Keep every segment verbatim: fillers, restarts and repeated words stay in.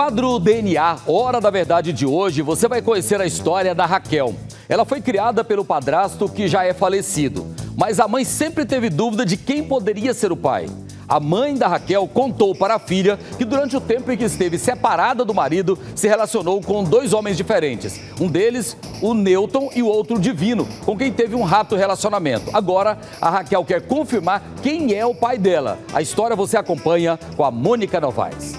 quadro D N A, Hora da Verdade de hoje, você vai conhecer a história da Raquel. Ela foi criada pelo padrasto que já é falecido, mas a mãe sempre teve dúvida de quem poderia ser o pai. A mãe da Raquel contou para a filha que durante o tempo em que esteve separada do marido, se relacionou com dois homens diferentes. Um deles, o Newton, e o outro, o Divino, com quem teve um rápido relacionamento. Agora, a Raquel quer confirmar quem é o pai dela. A história você acompanha com a Mônica Novaes.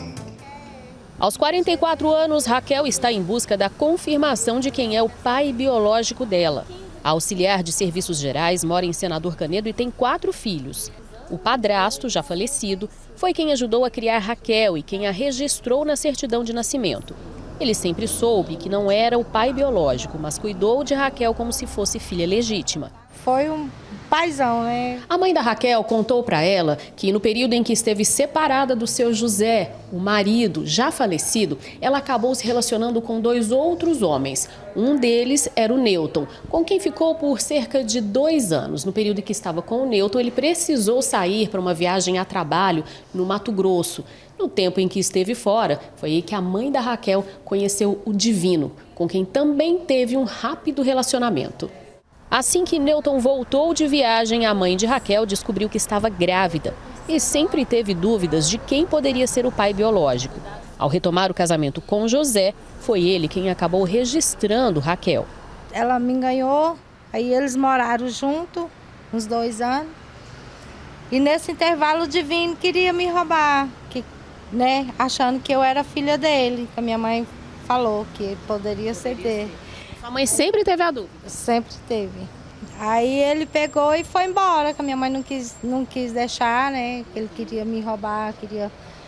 Aos quarenta e quatro anos, Raquel está em busca da confirmação de quem é o pai biológico dela. A auxiliar de serviços gerais mora em Senador Canedo e tem quatro filhos. O padrasto, já falecido, foi quem ajudou a criar Raquel e quem a registrou na certidão de nascimento. Ele sempre soube que não era o pai biológico, mas cuidou de Raquel como se fosse filha legítima. Foi um paizão, né? A mãe da Raquel contou para ela que no período em que esteve separada do seu José, o marido já falecido, ela acabou se relacionando com dois outros homens. Um deles era o Newton, com quem ficou por cerca de dois anos. No período em que estava com o Newton, ele precisou sair para uma viagem a trabalho no Mato Grosso. No tempo em que esteve fora, foi aí que a mãe da Raquel conheceu o Divino, com quem também teve um rápido relacionamento. Assim que Newton voltou de viagem, a mãe de Raquel descobriu que estava grávida e sempre teve dúvidas de quem poderia ser o pai biológico. Ao retomar o casamento com José, foi ele quem acabou registrando Raquel. Ela me enganou, aí eles moraram junto uns dois anos. E nesse intervalo o Divino queria me roubar, que, né, achando que eu era filha dele. A minha mãe falou que poderia ser dele. Sua mãe sempre teve a dúvida? Sempre teve. Aí ele pegou e foi embora, que a minha mãe não quis, não quis deixar, né? Ele queria me roubar, queria...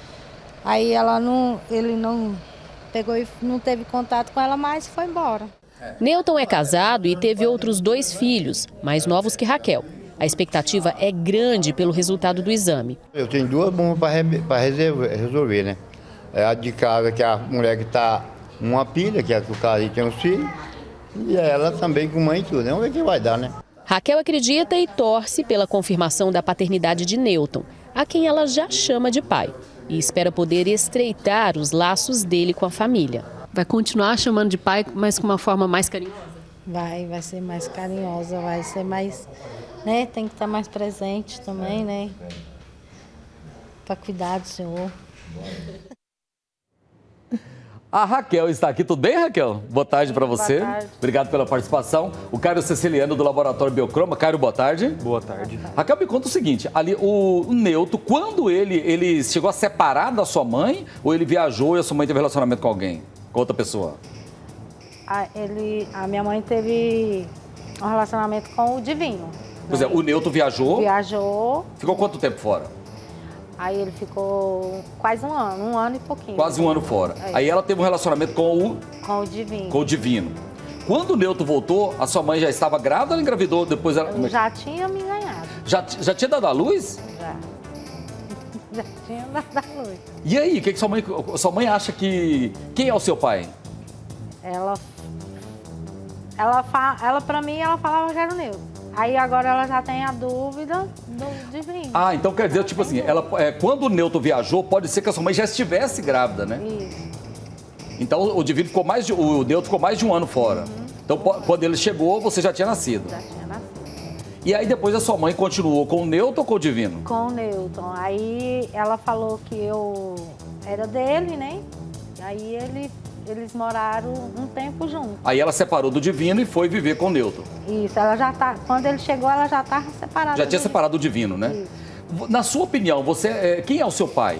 Aí ela não, ele não pegou e não teve contato com ela mais e foi embora. Newton é casado e teve outros dois filhos, mais novos que Raquel. A expectativa é grande pelo resultado do exame. Eu tenho duas bombas para resolver, né? É a de casa, que é a mulher que está uma pilha, que é o cara que tem os filhos. E ela também com mãe e tudo, vamos ver o que vai dar, né? Raquel acredita e torce pela confirmação da paternidade de Newton, a quem ela já chama de pai, e espera poder estreitar os laços dele com a família. Vai continuar chamando de pai, mas com uma forma mais carinhosa? Vai, vai ser mais carinhosa, vai ser mais, né? Tem que estar mais presente também, né? Para cuidar do senhor. A Raquel está aqui. Tudo bem, Raquel? Boa tarde para você. Boa tarde. Obrigado pela participação. O Cairo Ceciliano, do Laboratório Biocroma. Cairo, boa tarde. Boa tarde. Raquel, me conta o seguinte. Ali, o Newton, quando ele, ele chegou a separar da sua mãe, ou ele viajou e a sua mãe teve relacionamento com alguém? Com outra pessoa? A, ele, a minha mãe teve um relacionamento com o Divino. Pois é, o Newton viajou. Viajou. Ficou quanto tempo fora? Aí ele ficou quase um ano, um ano e pouquinho. Quase um ano fora. É. Aí ela teve um relacionamento com o... Com o Divino. Com o Divino. Quando o Newton voltou, a sua mãe já estava grávida ou ela engravidou depois? Ela... Eu já tinha me ganhado. Já, já tinha dado à luz? Já. Já tinha dado à luz. E aí, o que, que sua mãe... Sua mãe acha que... Quem é o seu pai? Ela... Ela, fa... ela pra mim, ela falava que era o Newton. Aí agora ela já tem a dúvida do Divino. Ah, então quer dizer, tipo assim, ela, é, quando o Newton viajou, pode ser que a sua mãe já estivesse grávida, né? Isso. Então o Divino ficou mais de, o Newton ficou mais de um ano fora. Uhum. Então quando ele chegou, você já tinha nascido. Já tinha nascido. E aí depois a sua mãe continuou com o Newton ou com o Divino? Com o Newton. Aí ela falou que eu era dele, né? Aí ele... Eles moraram um tempo juntos. Aí ela separou do Divino e foi viver com o Newton. Isso, ela já tá. Quando ele chegou, ela já estava separada. Já tinha separado do Divino, né? Isso. Na sua opinião, você, é, quem é o seu pai?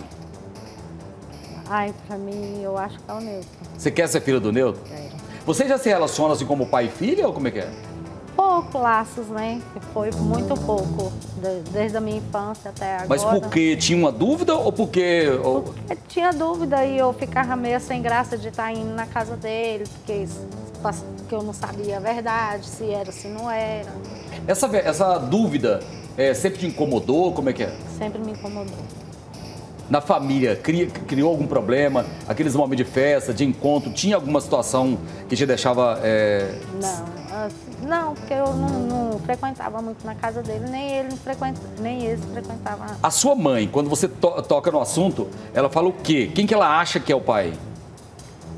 Ai, pra mim, eu acho que é o Newton. Você quer ser filha do Newton? Quero. Você já se relaciona assim como pai e filha ou como é que é? Pouco laços, né? Foi muito pouco, desde a minha infância até agora. Mas porque tinha uma dúvida ou porque... Porque tinha dúvida e eu ficava meio sem graça de estar indo na casa dele, porque, porque eu não sabia a verdade, se era, se não era. Essa, essa dúvida é, sempre te incomodou? Como é que é? Sempre me incomodou. Na família, cri, criou algum problema? Aqueles momentos de festa, de encontro, tinha alguma situação que te deixava... É... Não. Não, porque eu não, não frequentava muito na casa dele, nem ele frequenta, nem ele frequentava. A sua mãe, quando você to toca no assunto, ela fala o quê? Quem que ela acha que é o pai?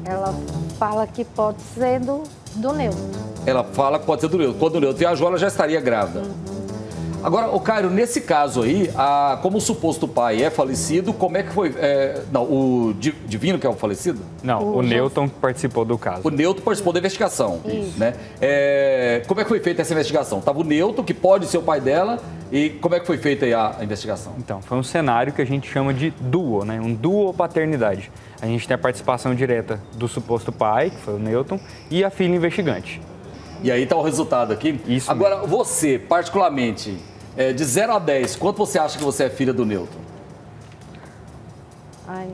Ela fala que pode ser do, do Newton. Ela fala que pode ser do Newton. Quando o Newton viajou, ela já estaria grávida. Uhum. Agora, ô Cairo, nesse caso aí, a, como o suposto pai é falecido, como é que foi? É, não, o Divino que é o falecido? Não, o, o Newton participou do caso. O Newton participou da investigação. Isso. Né? É, como é que foi feita essa investigação? Tava o Newton, que pode ser o pai dela, e como é que foi feita aí a, a investigação? Então, foi um cenário que a gente chama de duo, né? Um duo paternidade. A gente tem a participação direta do suposto pai, que foi o Newton, e a filha investigante. E aí está o resultado aqui. Isso Agora, mesmo. você, particularmente, é, de zero a dez, quanto você acha que você é filha do Newton? Ai,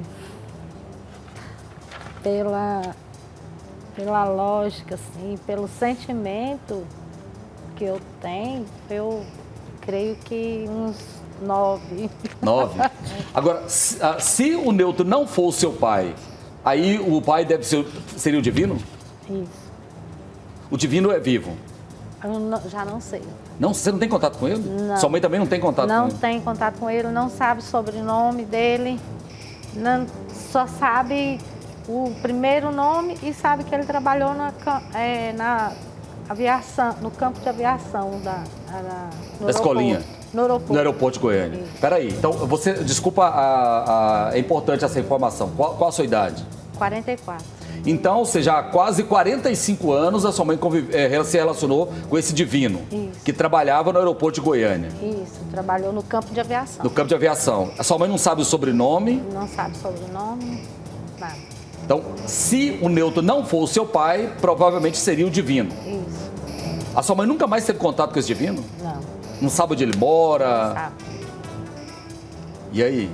pela, pela lógica, assim, pelo sentimento que eu tenho, eu creio que uns nove. Nove? Agora, se, ah, se o Newton não for o seu pai, aí o pai deve ser, seria o Divino? Isso. O Divino é vivo? Eu não, já não sei. Não, você não tem contato com ele? Não. Sua mãe também não tem contato Não com ele? Não tem contato com ele, não sabe o sobrenome dele, não, só sabe o primeiro nome e sabe que ele trabalhou na, é, na aviação, no campo de aviação da, da da escolinha. No aeroporto. No aeroporto de Goiânia. Isso. Peraí, então você, desculpa, a, a, é importante essa informação. Qual, qual a sua idade? quarenta e quatro. Então, ou seja, há quase quarenta e cinco anos a sua mãe convive, é, se relacionou com esse Divino, Isso. que trabalhava no aeroporto de Goiânia. Isso, trabalhou no campo de aviação. No campo de aviação. A sua mãe não sabe o sobrenome? Não sabe o sobrenome, nada. Então, se o Newton não for o seu pai, provavelmente seria o Divino. Isso. A sua mãe nunca mais teve contato com esse Divino? Não. Não sabe onde ele mora? Não sabe. E aí?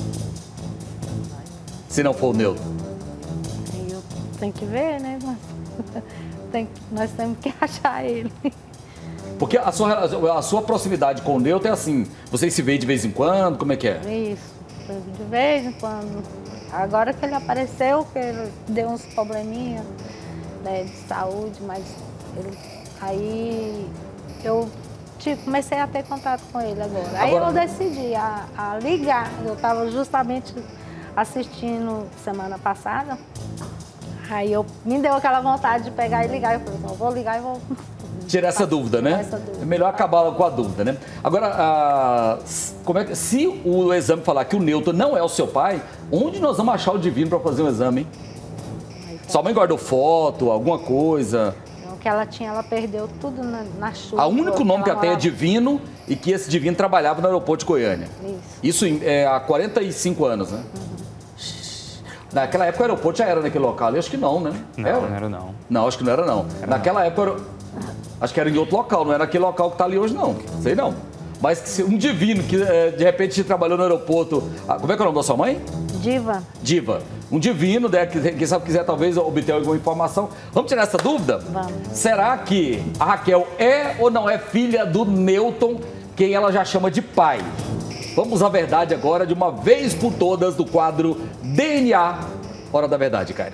Se não for o Newton? Aí eu tenho que ver, né? Tem, nós temos que achar ele. Porque a sua, a sua proximidade com o Newton é assim, vocês se veem de vez em quando, como é que é? Isso, de vez em quando. Agora que ele apareceu, que ele deu uns probleminhas, né, de saúde, mas ele, aí eu tipo, comecei a ter contato com ele agora. Aí Agora- eu decidi a, a ligar, eu estava justamente assistindo semana passada, aí eu, me deu aquela vontade de pegar e ligar, eu falei, não, eu vou ligar e vou... Tirar essa dúvida, né? Essa dúvida. É melhor acabar com a dúvida, né? Agora, ah, como é que, se o exame falar que o Newton não é o seu pai, onde nós vamos achar o Divino para fazer um exame, hein? Sua mãe guardou foto, alguma coisa? O que ela tinha, ela perdeu tudo na, na chuva. O único nome que ela tem é morava- Divino e que esse Divino trabalhava no aeroporto de Goiânia. Isso. Isso é, há quarenta e cinco anos, né? Naquela época o aeroporto já era naquele local. Eu acho que não, né? Não, Era? não era não. Não, acho que não era não. Naquela época, era- acho que era em outro local, não era aquele local que está ali hoje não. Sei não. Mas se um Divino que eh, de repente trabalhou no aeroporto... Ah, como é que é o nome da sua mãe? Diva. Diva. Um Divino, né, que, quem sabe quiser talvez obter alguma informação. Vamos tirar essa dúvida? Vamos. Será que a Raquel é ou não é filha do Newton, quem ela já chama de pai? Vamos à verdade agora, de uma vez por todas, do quadro D N A. Hora da verdade, Caio.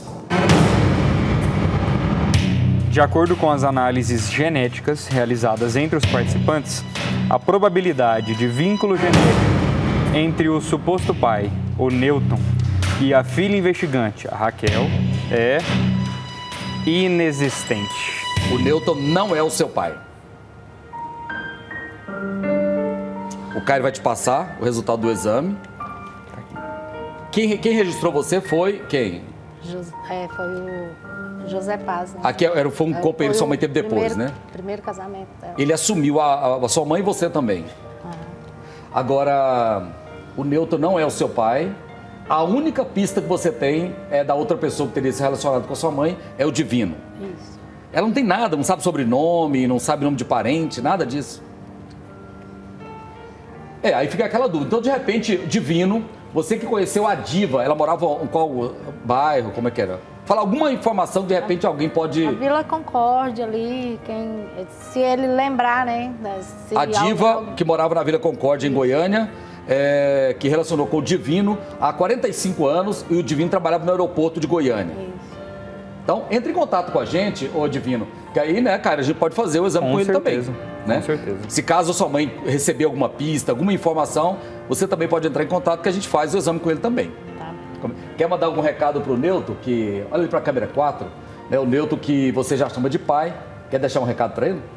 De acordo com as análises genéticas realizadas entre os participantes, a probabilidade de vínculo genético entre o suposto pai, o Newton, e a filha investigante, a Raquel, é inexistente. O Newton não é o seu pai. O Caio vai te passar o resultado do exame. Quem, quem registrou você foi quem? José, é, foi o José Paz. Né? Aqui era, foi um É, companheiro que foi sua mãe o teve depois, primeiro, né? Primeiro casamento dela. Ele assumiu a, a sua mãe e você também. Agora, o Newton não é o seu pai. A única pista que você tem é da outra pessoa que teria se relacionado com a sua mãe, é o Divino. Isso. Ela não tem nada, não sabe sobrenome, não sabe nome de parente, nada disso. É, aí fica aquela dúvida. Então, de repente, Divino, você que conheceu a Diva, ela morava em qual bairro, como é que era? Fala alguma informação que de repente alguém pode... A Vila Concórdia ali, quem, se ele lembrar, né? Se A Diva, alguém- que morava na Vila Concórdia, em Goiânia, é, que relacionou com o Divino há quarenta e cinco anos e o Divino trabalhava no aeroporto de Goiânia. Isso. Então, entre em contato com a gente, ô Divino, que aí, né, cara, a gente pode fazer o exame com, Com ele certeza, também. com Né? certeza. Se caso a sua mãe receber alguma pista, alguma informação, você também pode entrar em contato que a gente faz o exame com ele também. Tá. Como- Quer mandar algum recado pro Newton? Que, olha ali pra câmera quatro, né? O Newton que você já chama de pai. Quer deixar um recado para ele?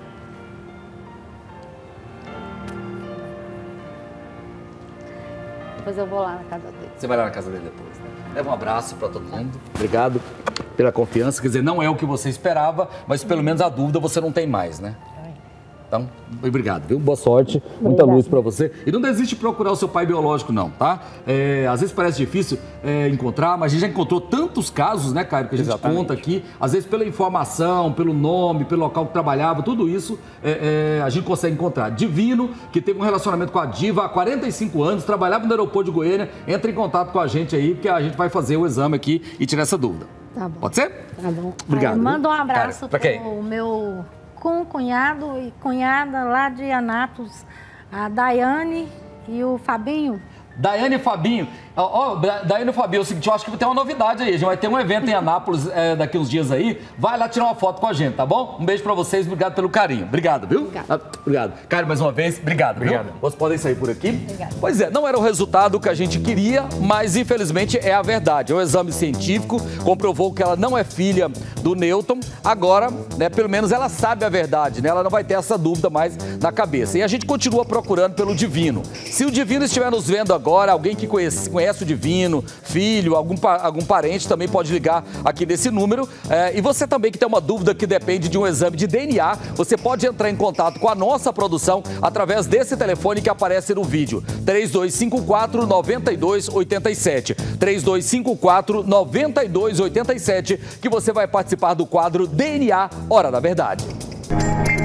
Depois eu vou lá na casa dele. Você vai lá na casa dele depois, né? Leva um abraço para todo mundo. Obrigado pela confiança. Quer dizer, não é o que você esperava, mas pelo menos a dúvida você não tem mais, né? Então, obrigado, viu? Boa sorte, muita luz para você. E não desiste de procurar o seu pai biológico, não, tá? É, às vezes parece difícil é, encontrar, mas a gente já encontrou tantos casos, né, Caio, que a gente Exatamente. conta aqui. Às vezes pela informação, pelo nome, pelo local que trabalhava, tudo isso é, é, a gente consegue encontrar. Divino, que teve um relacionamento com a Diva há quarenta e cinco anos, trabalhava no aeroporto de Goiânia, entra em contato com a gente aí, porque a gente vai fazer o exame aqui e tirar essa dúvida. Tá bom. Pode ser? Tá bom. Obrigado. Aí, manda um abraço para quem? Pro meu com cunhado e cunhada lá de Anápolis, a Daiane e o Fabinho. Daiane e Fabinho. Ó, oh, Daiane e Fabinho, é o seguinte, eu acho que tem uma novidade aí. A gente vai ter um evento em Anápolis é, daqui uns dias aí. Vai lá tirar uma foto com a gente, tá bom? Um beijo pra vocês, obrigado pelo carinho. Obrigado, viu? Obrigado. Ah, obrigado. Caio, mais uma vez, obrigado, obrigado. Viu? Vocês podem sair por aqui. Obrigado. Pois é, não era o resultado que a gente queria, mas infelizmente é a verdade. O exame científico comprovou que ela não é filha do Newton. Agora, né, pelo menos ela sabe a verdade, né? Ela não vai ter essa dúvida mais na cabeça. E a gente continua procurando pelo Divino. Se o Divino estiver nos vendo agora, alguém que conhece, conhece o Divino, filho, algum, algum parente também pode ligar aqui nesse número. É, e você também que tem uma dúvida que depende de um exame de D N A, você pode entrar em contato com a nossa produção através desse telefone que aparece no vídeo. três dois cinco quatro, nove dois oito sete. três dois cinco quatro, nove dois oito sete, que você vai participar do quadro D N A Hora da Verdade.